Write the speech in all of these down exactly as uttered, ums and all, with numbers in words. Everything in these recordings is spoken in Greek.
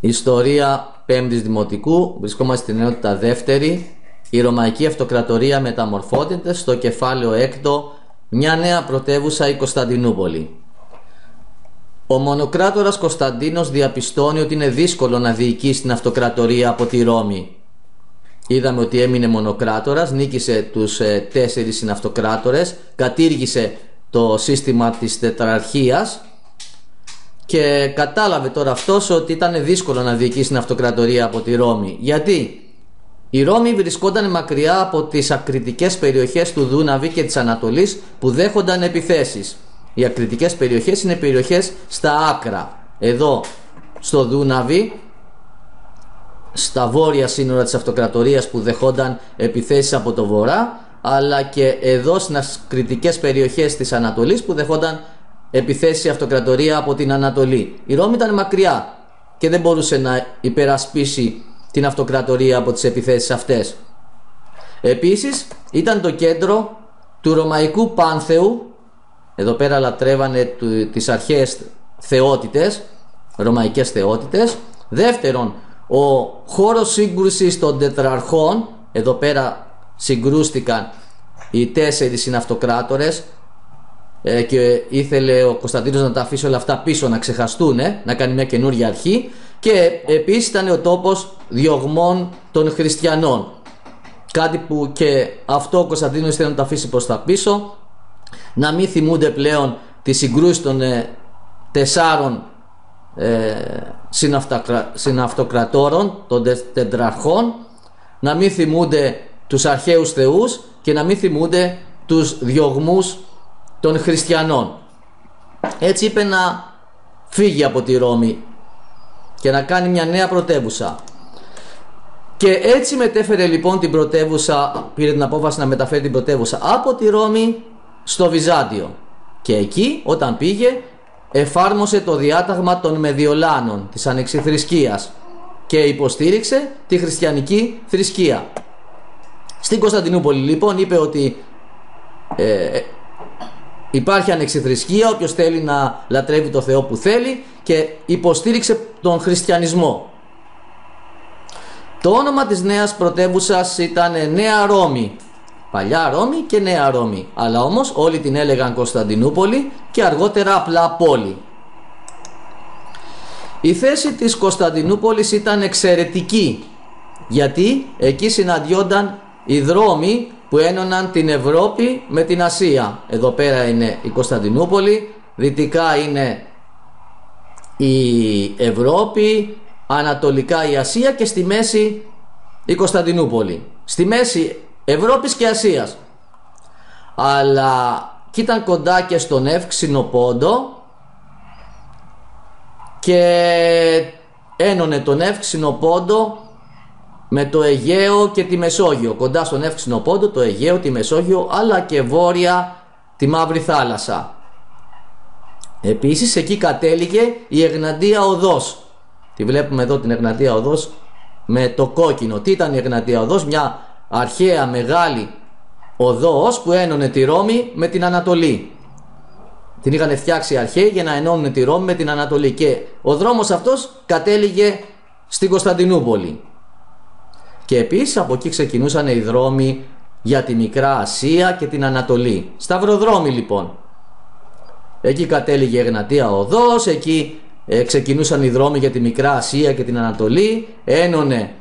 Ιστορία πέμπτης Δημοτικού. Βρισκόμαστε στην ενότητα δεύτερη. Η Ρωμαϊκή Αυτοκρατορία μεταμορφώνεται. Στο κεφάλαιο έκτο. Μια νέα πρωτεύουσα, η Κωνσταντινούπολη. Ο μονοκράτορας Κωνσταντίνος διαπιστώνει ότι είναι δύσκολο να διοικήσει την αυτοκρατορία από τη Ρώμη. Είδαμε ότι έμεινε μονοκράτορας, νίκησε τους ε, τέσσερις συναυτοκράτορες, κατήργησε το σύστημα της τετραρχίας και κατάλαβε τώρα αυτός ότι ήταν δύσκολο να διοικήσει την αυτοκρατορία από τη Ρώμη. Γιατί? Η Ρώμη βρισκόταν μακριά από τις ακριτικές περιοχές του Δούναβη και της Ανατολής που δέχονταν επιθέσεις. Οι ακριτικές περιοχές είναι περιοχές στα άκρα. Εδώ στο Δούναβη, στα βόρεια σύνορα της αυτοκρατορίας που δεχόνταν επιθέσεις από το βορρά, αλλά και εδώ στις ακριτικές περιοχές της Ανατολής που δεχόνταν επιθέσεις η αυτοκρατορία από την Ανατολή. Η Ρώμη ήταν μακριά και δεν μπορούσε να υπερασπίσει την αυτοκρατορία από τις επιθέσεις αυτές. Επίσης ήταν το κέντρο του Ρωμαϊκού Πάνθεου. Εδώ πέρα λατρεύανε τις αρχαίες θεότητες, ρωμαϊκές θεότητες. Δεύτερον, ο χώρος σύγκρουσης των τετραρχών. Εδώ πέρα συγκρούστηκαν οι τέσσερις συναυτοκράτορες ε, και ήθελε ο Κωνσταντίνος να τα αφήσει όλα αυτά πίσω, να ξεχαστούν, ε, να κάνει μια καινούργια αρχή. Και επίσης ήταν ο τόπος διωγμών των χριστιανών, κάτι που και αυτό ο Κωνσταντίνος ήθελε να το αφήσει προς τα πίσω, να μην θυμούνται πλέον τις συγκρούσεις των ε, τεσσάρων ε, συναυτοκρατόρων, των τετραρχών, να μην θυμούνται τους αρχαίους θεούς και να μην θυμούνται τους διωγμούς των χριστιανών. Έτσι είπε να φύγει από τη Ρώμη και να κάνει μια νέα πρωτεύουσα. Και έτσι μετέφερε λοιπόν την πρωτεύουσα, πήρε την απόφαση να μεταφέρει την πρωτεύουσα από τη Ρώμη στο Βυζάντιο. Και εκεί όταν πήγε εφάρμοσε το διάταγμα των Μεδιολάνων, της ανεξιθρησκείας, και υποστήριξε τη χριστιανική θρησκεία. Στην Κωνσταντινούπολη λοιπόν είπε ότι ε, υπάρχει ανεξιθρησκεία, όποιος θέλει να λατρεύει το Θεό που θέλει, και υποστήριξε τον χριστιανισμό. Το όνομα της νέας πρωτεύουσας ήταν Νέα Ρώμη. Παλιά Ρώμη και Νέα Ρώμη, αλλά όμως όλοι την έλεγαν Κωνσταντινούπολη και αργότερα απλά πόλη. Η θέση της Κωνσταντινούπολης ήταν εξαιρετική, γιατί εκεί συναντιόνταν οι δρόμοι που ένωναν την Ευρώπη με την Ασία. Εδώ πέρα είναι η Κωνσταντινούπολη, δυτικά είναι η Ευρώπη, ανατολικά η Ασία και στη μέση η Κωνσταντινούπολη. Στη μέση Ευρώπης και Ασίας. Αλλά και ήταν κοντά και στον Εύξηνο Πόντο και ένωνε τον Εύξηνο Πόντο με το Αιγαίο και τη Μεσόγειο. Κοντά στον Εύξηνο Πόντο, το Αιγαίο, τη Μεσόγειο, αλλά και βόρεια τη Μαύρη Θάλασσα. Επίσης εκεί κατέληγε η Εγνατία Οδός. Τη βλέπουμε εδώ την Εγνατία Οδός με το κόκκινο. Τι ήταν η Εγνατία Οδός? Μια αρχαία μεγάλη οδός που ένωνε τη Ρώμη με την Ανατολή. Την είχαν φτιάξει οι αρχαίοι για να ενώνουν τη Ρώμη με την Ανατολή, και ο δρόμος αυτός κατέληγε στην Κωνσταντινούπολη. Και επίσης από εκεί ξεκινούσαν οι δρόμοι για τη Μικρά Ασία και την Ανατολή. Σταυροδρόμοι λοιπόν. Εκεί κατέληγε η Εγνατία Οδός, εκεί ε, ξεκινούσαν οι δρόμοι για τη Μικρά Ασία και την Ανατολή, ένωνε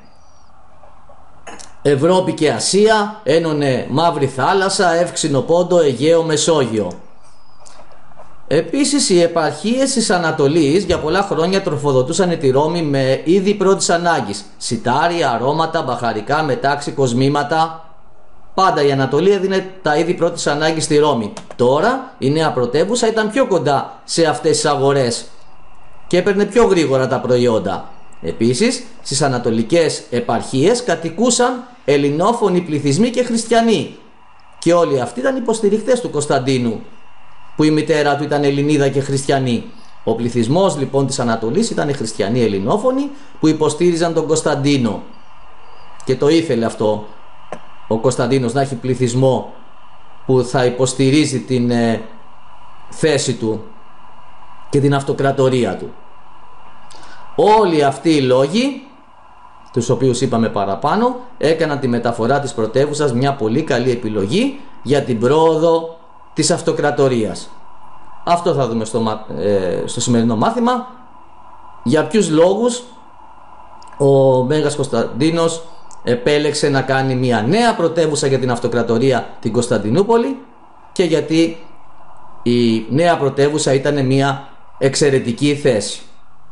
Ευρώπη και Ασία, ένωνε Μαύρη Θάλασσα, Εύξηνο Πόντο, Αιγαίο, Μεσόγειο. Επίσης οι επαρχίες της Ανατολής για πολλά χρόνια τροφοδοτούσαν τη Ρώμη με είδη πρώτης ανάγκης. Σιτάρια, αρώματα, μπαχαρικά, μετάξι, κοσμήματα. Πάντα η Ανατολή έδινε τα είδη πρώτης ανάγκης στη Ρώμη. Τώρα η νέα πρωτεύουσα ήταν πιο κοντά σε αυτές τις αγορές και έπαιρνε πιο γρήγορα τα προϊόντα. Επίσης στις ανατολικές επαρχίες κατοικούσαν ελληνόφωνοι πληθυσμοί και χριστιανοί, και όλοι αυτοί ήταν υποστηριχτές του Κωνσταντίνου, που η μητέρα του ήταν Ελληνίδα και χριστιανή. Ο πληθυσμός λοιπόν της Ανατολής ήταν χριστιανοί ελληνόφωνοι που υποστήριζαν τον Κωνσταντίνο, και το ήθελε αυτό ο Κωνσταντίνος, να έχει πληθυσμό που θα υποστηρίζει την ε, θέση του και την αυτοκρατορία του. Όλοι αυτοί οι λόγοι, τους οποίους είπαμε παραπάνω, έκαναν τη μεταφορά της πρωτεύουσας μια πολύ καλή επιλογή για την πρόοδο της αυτοκρατορίας. Αυτό θα δούμε στο, ε, στο σημερινό μάθημα. Για ποιους λόγους ο Μέγας Κωνσταντίνος επέλεξε να κάνει μια νέα πρωτεύουσα για την αυτοκρατορία, την Κωνσταντινούπολη, και γιατί η νέα πρωτεύουσα ήταν μια εξαιρετική θέση.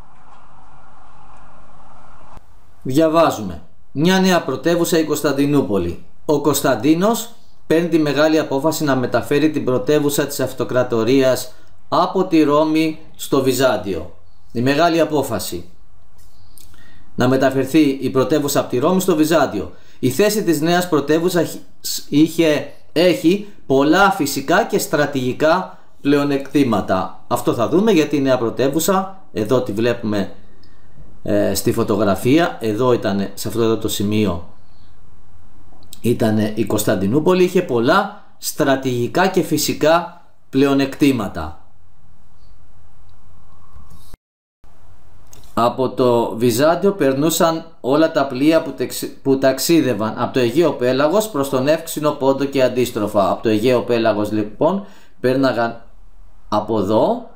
Διαβάζουμε. Μια νέα πρωτεύουσα η Κωνσταντινούπολη. Ο Κωνσταντίνος παίρνει τη μεγάλη απόφαση να μεταφέρει την πρωτεύουσα της αυτοκρατορίας από τη Ρώμη στο Βυζάντιο. Η μεγάλη απόφαση να μεταφερθεί η πρωτεύουσα από τη Ρώμη στο Βυζάντιο. Η θέση της νέας πρωτεύουσας είχε, έχει πολλά φυσικά και στρατηγικά πλεονεκτήματα. Αυτό θα δούμε, γιατί η νέα πρωτεύουσα, εδώ τη βλέπουμε ε, στη φωτογραφία, εδώ ήταν, σε αυτό εδώ το σημείο ήταν η Κωνσταντινούπολη, είχε πολλά στρατηγικά και φυσικά πλεονεκτήματα. Από το Βυζάντιο περνούσαν όλα τα πλοία που, τεξ, που ταξίδευαν από το Αιγαίο Πέλαγος προς τον Εύξηνο Πόντο και αντίστροφα. Από το Αιγαίο Πέλαγος λοιπόν πέρναγαν από εδώ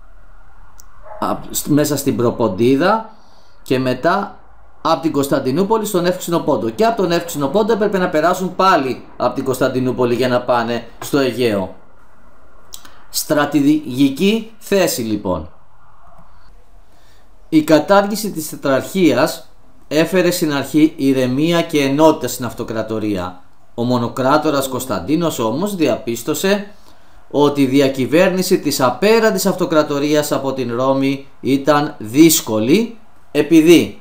μέσα στην Προποντίδα και μετά από την Κωνσταντινούπολη στον Εύξηνο Πόντο, και από τον Εύξηνο Πόντο έπρεπε να περάσουν πάλι από την Κωνσταντινούπολη για να πάνε στο Αιγαίο. Στρατηγική θέση λοιπόν. Η κατάργηση της τετραρχίας έφερε στην αρχή ηρεμία και ενότητα στην αυτοκρατορία. Ο μονοκράτορας Κωνσταντίνος όμως διαπίστωσε ότι η διακυβέρνηση της απέραντης αυτοκρατορίας από την Ρώμη ήταν δύσκολη, επειδή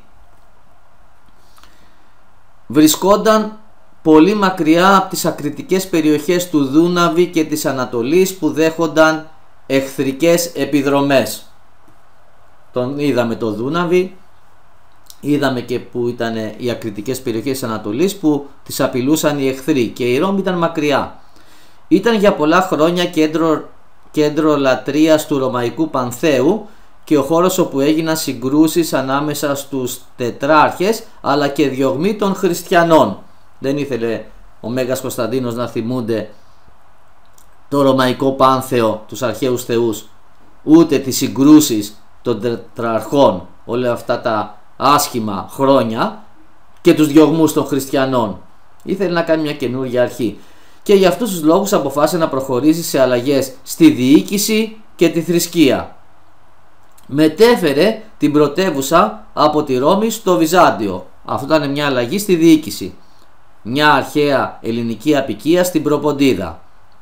βρισκόταν πολύ μακριά από τις ακριτικές περιοχές του Δούναβη και της Ανατολής που δέχονταν εχθρικές επιδρομές. Τον είδαμε το Δούναβη, είδαμε και που ήταν οι ακριτικές περιοχές της Ανατολής που τις απειλούσαν οι εχθροί, και η Ρώμη ήταν μακριά. Ήταν για πολλά χρόνια κέντρο, κέντρο λατρείας του Ρωμαϊκού Πανθέου και ο χώρος όπου έγιναν συγκρούσεις ανάμεσα στους τετράρχες αλλά και διωγμοί των χριστιανών. Δεν ήθελε ο Μέγας Κωνσταντίνος να θυμούνται το Ρωμαϊκό Πάνθεο, τους αρχαίους θεούς, ούτε τις συγκρούσεις των τετραρχών όλα αυτά τα άσχημα χρόνια και τους διωγμούς των χριστιανών. Ήθελε να κάνει μια καινούργια αρχή, και για αυτούς τους λόγους αποφάσισε να προχωρήσει σε αλλαγές στη διοίκηση και τη θρησκεία. Μετέφερε την πρωτεύουσα από τη Ρώμη στο Βυζάντιο. Αυτό ήταν μια αλλαγή στη διοίκηση. Μια αρχαία ελληνική αποικία στην Προποντίδα.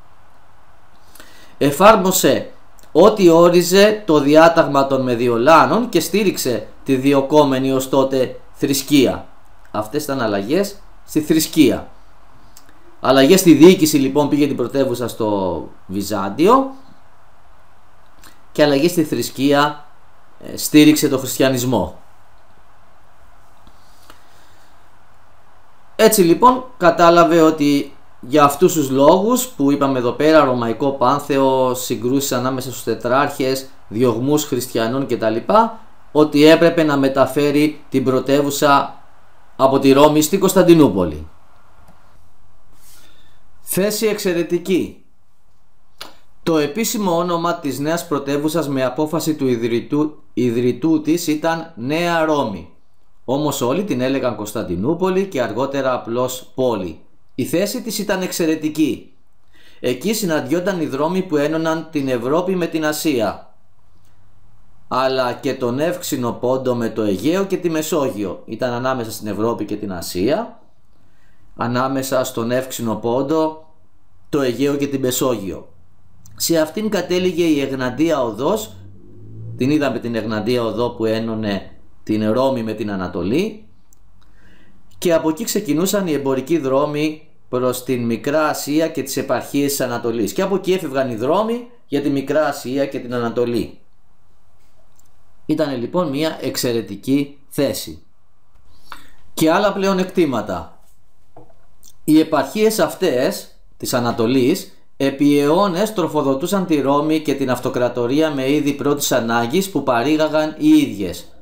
Εφάρμοσε ό,τι όριζε το διάταγμα των Μεδιολάνων και στήριξε τη διωκόμενη ως τότε θρησκεία. Αυτές ήταν αλλαγές στη θρησκεία. Αλλαγές στη διοίκηση λοιπόν, πήγε την πρωτεύουσα στο Βυζάντιο, και αλλαγές στη θρησκεία, στήριξε το χριστιανισμό. Έτσι λοιπόν κατάλαβε ότι για αυτούς τους λόγους που είπαμε εδώ πέρα, Ρωμαϊκό Πάνθεο, συγκρούσεις ανάμεσα στους τετράρχες, διωγμούς χριστιανών κτλ, ότι έπρεπε να μεταφέρει την πρωτεύουσα από τη Ρώμη στην Κωνσταντινούπολη. Θέση εξαιρετική. Το επίσημο όνομα της νέας πρωτεύουσας με απόφαση του ιδρυτού, ιδρυτού της ήταν Νέα Ρώμη. Όμως όλοι την έλεγαν Κωνσταντινούπολη και αργότερα απλώς πόλη. Η θέση της ήταν εξαιρετική. Εκεί συναντιόταν οι δρόμοι που ένωναν την Ευρώπη με την Ασία, αλλά και τον Εύξηνο Πόντο με το Αιγαίο και τη Μεσόγειο. Ήταν ανάμεσα στην Ευρώπη και την Ασία, ανάμεσα στον Εύξηνο Πόντο, το Αιγαίο και την Μεσόγειο. Σε αυτήν κατέληγε η Εγναντία Οδός. Την είδαμε την Εγναντία Οδό που ένωνε την Ρώμη με την Ανατολή, και από εκεί ξεκινούσαν οι εμπορικοί δρόμοι προς την Μικρά Ασία και τις επαρχίες της Ανατολής, και από εκεί έφευγαν οι δρόμοι για τη Μικρά Ασία και την Ανατολή. Ήταν λοιπόν μια εξαιρετική θέση. Και άλλα πλεονεκτήματα. Οι επαρχίες αυτές της Ανατολής επί αιώνες τροφοδοτούσαν τη Ρώμη και την αυτοκρατορία με είδη πρώτης ανάγκης που παρήγαγαν οι ίδιες.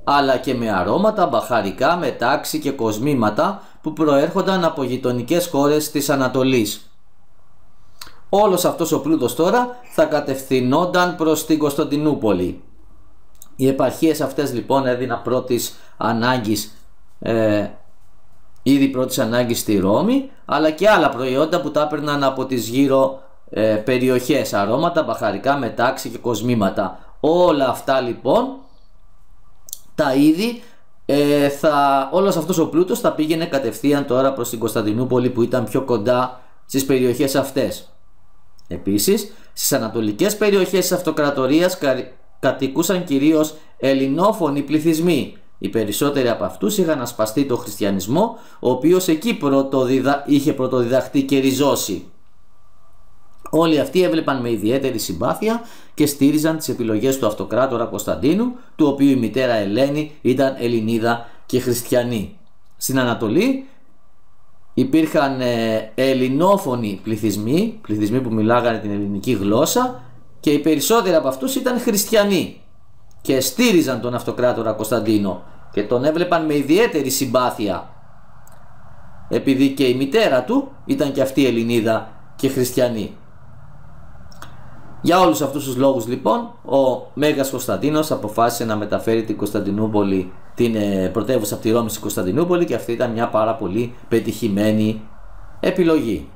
αλλά και με αρώματα, μπαχαρικά, μετάξι και κοσμήματα που προέρχονταν από γειτονικές χώρες της Ανατολής. Όλος αυτός ο πλούτος τώρα θα κατευθυνόταν προς την Κωνσταντινούπολη. Οι επαρχίες αυτές λοιπόν έδιναν πρώτης ανάγκης ε, ήδη πρώτης ανάγκης στη Ρώμη, αλλά και άλλα προϊόντα που τα έπαιρναν από τις γύρω ε, περιοχές, αρώματα, μπαχαρικά, μετάξι και κοσμήματα. Όλα αυτά λοιπόν τα είδη, ε, θα, όλος αυτός ο πλούτος θα πήγαινε κατευθείαν τώρα προς την Κωνσταντινούπολη που ήταν πιο κοντά στις περιοχές αυτές. Επίσης, στις ανατολικές περιοχές της αυτοκρατορίας κα, κατοικούσαν κυρίως ελληνόφωνοι πληθυσμοί. Οι περισσότεροι από αυτούς είχαν ασπαστεί το χριστιανισμό, ο οποίος εκεί πρωτοδιδα... είχε πρωτοδιδαχτεί και ριζώσει. Όλοι αυτοί έβλεπαν με ιδιαίτερη συμπάθεια και στήριζαν τις επιλογές του αυτοκράτορα Κωνσταντίνου, του οποίου η μητέρα Ελένη ήταν Ελληνίδα και χριστιανή. Στην Ανατολή υπήρχαν ε, ελληνόφωνοι πληθυσμοί, πληθυσμοί που μιλάγανε την ελληνική γλώσσα, και οι περισσότεροι από αυτούς ήταν χριστιανοί και στήριζαν τον αυτοκράτορα Κωνσταντίνο και τον έβλεπαν με ιδιαίτερη συμπάθεια, επειδή και η μητέρα του ήταν και αυτή Ελληνίδα και χριστιανή. Για όλους αυτούς τους λόγους λοιπόν ο Μέγας Κωνσταντίνος αποφάσισε να μεταφέρει την Κωνσταντινούπολη, την πρωτεύουσα από τη Ρώμη στην Κωνσταντινούπολη, και αυτή ήταν μια πάρα πολύ πετυχημένη επιλογή.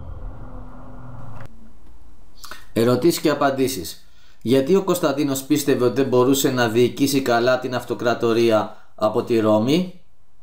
Ερωτήσεις και απαντήσεις. Γιατί ο Κωνσταντίνος πίστευε ότι δεν μπορούσε να διοικήσει καλά την αυτοκρατορία από τη Ρώμη?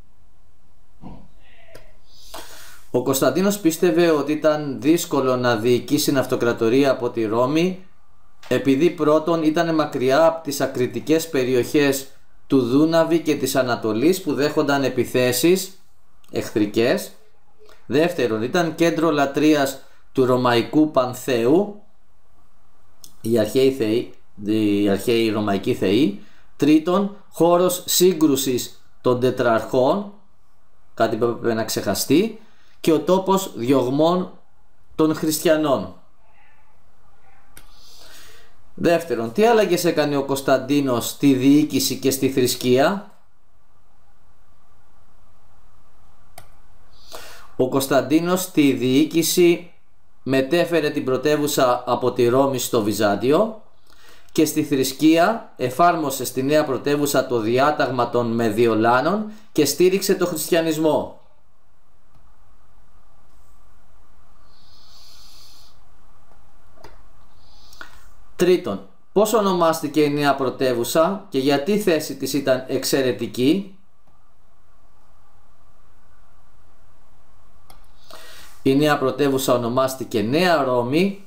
Ο Κωνσταντίνος πίστευε ότι ήταν δύσκολο να διοικήσει την αυτοκρατορία από τη Ρώμη, επειδή πρώτον ήταν μακριά από τις ακριτικές περιοχές του Δούναβη και της Ανατολής που δέχονταν επιθέσεις εχθρικές. Δεύτερον, ήταν κέντρο λατρείας του Ρωμαϊκού Πανθέου, οι αρχαίοι, θεοί, οι αρχαίοι Ρωμαϊκοί θεοί. Τρίτον, χώρος σύγκρουσης των τετραρχών, κάτι που έπρεπε να ξεχαστεί, και ο τόπος διωγμών των χριστιανών. Δεύτερον, τι άλλαγες έκανε ο Κωνσταντίνος στη διοίκηση και στη θρησκεία? Ο Κωνσταντίνος στη διοίκηση μετέφερε την πρωτεύουσα από τη Ρώμη στο Βυζάντιο, και στη θρησκεία εφάρμοσε στη νέα πρωτεύουσα το διάταγμα των Μεδιολάνων και στήριξε το χριστιανισμό. Τρίτον, πώς ονομάστηκε η νέα πρωτεύουσα και γιατί η θέση της ήταν εξαιρετική? Η νέα πρωτεύουσα ονομάστηκε Νέα Ρώμη,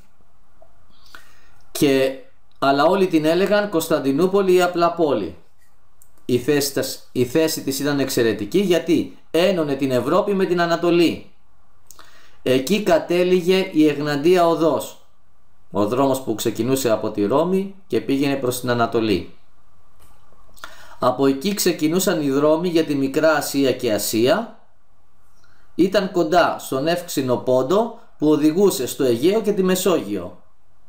και, αλλά όλοι την έλεγαν Κωνσταντινούπολη ή απλά πόλη. Η θέση, της, η θέση της ήταν εξαιρετική γιατί ένωνε την Ευρώπη με την Ανατολή. Εκεί κατέληγε η Εγναντία Οδός, ο δρόμος που ξεκινούσε από τη Ρώμη και πήγαινε προς την Ανατολή. Από εκεί ξεκινούσαν οι δρόμοι για τη Μικρά Ασία και Ασία. Ήταν κοντά στον εύξηνο πόντο που οδηγούσε στο Αιγαίο και τη Μεσόγειο.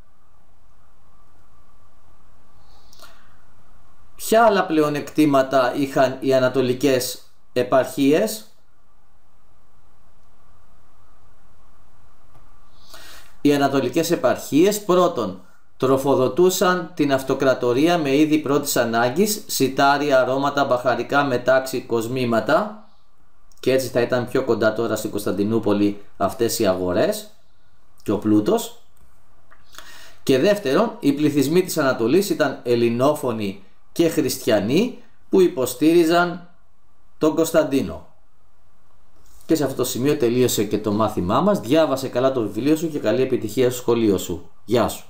Ποια άλλα πλεονεκτήματα είχαν οι ανατολικές επαρχίες? Οι ανατολικές επαρχίες πρώτον τροφοδοτούσαν την αυτοκρατορία με είδη πρώτης ανάγκης, σιτάρια, αρώματα, μπαχαρικά, μετάξι, κοσμήματα, και έτσι θα ήταν πιο κοντά τώρα στην Κωνσταντινούπολη αυτές οι αγορές και ο πλούτος. Και δεύτερον, οι πληθυσμοί της Ανατολής ήταν ελληνόφωνοι και χριστιανοί που υποστήριζαν τον Κωνσταντίνο. Και σε αυτό το σημείο τελείωσε και το μάθημά μας. Διάβασε καλά το βιβλίο σου και καλή επιτυχία στο σχολείο σου. Γεια σου.